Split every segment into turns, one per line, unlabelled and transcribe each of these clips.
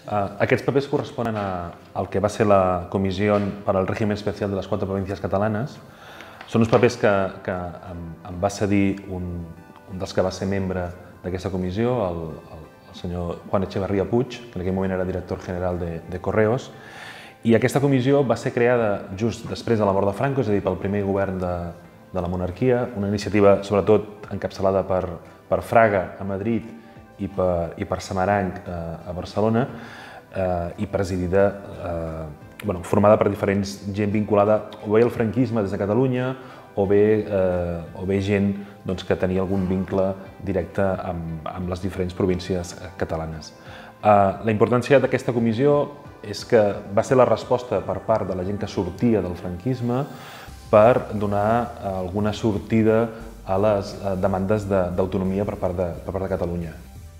Aquests papers corresponen al que va ser la Comissió per al Régimen Especial de les 4 províncies catalanes. Són uns papers que em va cedir un dels que va ser membre d'aquesta comissió, el senyor Juan Echevarría Puig, que en aquell moment era director general de Correos, i aquesta comissió va ser creada just després de la mort de Franco, és a dir, pel primer govern de la monarquia, una iniciativa sobretot encapçalada per Fraga a Madrid i per Samaranch a Barcelona, i presidida, formada per diferents gent vinculada o bé al franquisme des de Catalunya o bé gent que tenia algun vincle directe amb les diferents províncies catalanes. La importància d'aquesta comissió és que va ser la resposta per part de la gent que sortia del franquisme per donar alguna sortida a les demandes d'autonomia per part de Catalunya.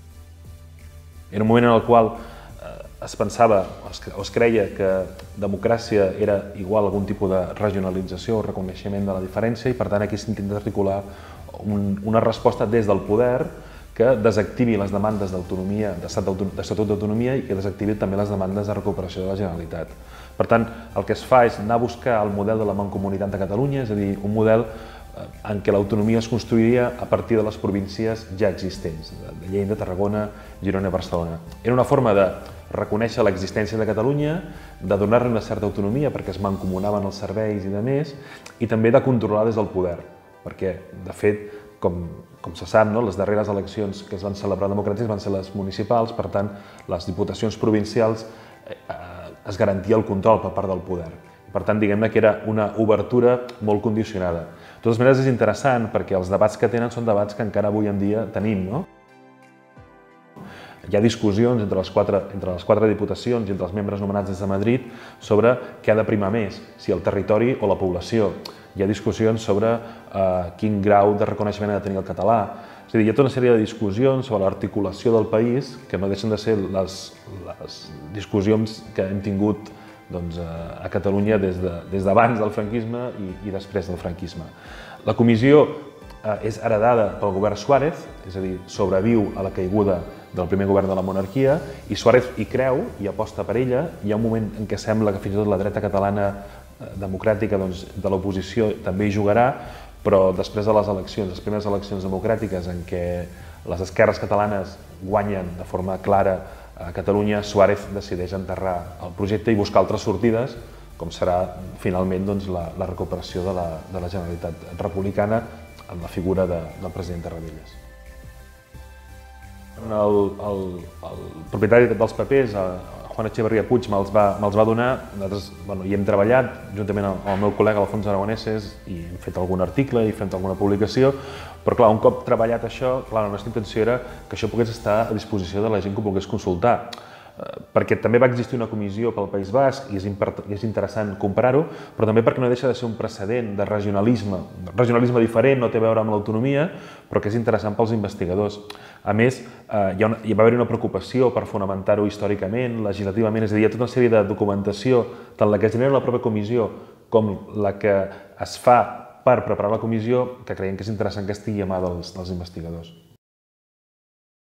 Era un moment en el qual es pensava o es creia que democràcia era igual a algun tipus de regionalització o reconeixement de la diferència i per tant aquí s'intenta articular una resposta des del poder que desactivi les demandes d'autonomia, d'estatut d'autonomia i que desactivi també les demandes de recuperació de la Generalitat. Per tant, el que es fa és anar a buscar el model de la Mancomunitat de Catalunya, és a dir, un model en què l'autonomia es construiria a partir de les províncies ja existents, de Lleida, Tarragona, Girona i Barcelona. Era una forma de reconèixer l'existència de Catalunya, de donar-li una certa autonomia perquè es mancomunaven els serveis i demés, i també de controlar des del poder, perquè, de fet, com se sap, les darreres eleccions que es van celebrar democràtiques van ser les municipals, per tant, les diputacions provincials es garantia el control per part del poder. Per tant, diguem-ne que era una obertura molt condicionada. De totes maneres, és interessant perquè els debats que tenen són debats que encara avui en dia tenim. Hi ha discussions entre les quatre diputacions i entre els membres nomenats des de Madrid sobre què ha de primar més, si el territori o la població. Hi ha discussions sobre quin grau de reconeixement ha de tenir el català. És a dir, hi ha tota una sèrie de discussions sobre l'articulació del país que no deixen de ser les discussions que hem tingut a Catalunya des d'abans del franquisme i després del franquisme. La comissió és heredada pel govern Suárez, és a dir, sobreviu a la caiguda del primer govern de la monarquia, i Suárez hi creu i aposta per ella. Hi ha un moment en què sembla que fins i tot la dreta catalana democràtica de l'oposició també hi jugarà, però després de les primeres eleccions democràtiques en què les esquerres catalanes guanyen de forma clara a Catalunya, Suárez decideix enterrar el projecte i buscar altres sortides, com serà finalment la recuperació de la Generalitat republicana amb la figura del president Tarradellas. El propietari dels papers, Juan Echevarría Puig, me'ls va donar. Nosaltres hi hem treballat juntament amb el meu col·lega Alfonso Aragoneses i hem fet algun article i fet alguna publicació, però clar, un cop treballat això, la nostra intenció era que això pogués estar a disposició de la gent que ho volgués consultar, perquè també va existir una comissió pel País Basc i és interessant comparar-ho, però també perquè no deixa de ser un precedent de regionalisme diferent, no té a veure amb l'autonomia, però que és interessant pels investigadors. A més, hi va haver una preocupació per fonamentar-ho històricament, legislativament, és a dir, hi ha tota una sèrie de documentació, tant la que genera la pròpia comissió com la que es fa per preparar la comissió, que creiem que és interessant que estigui a mà dels investigadors.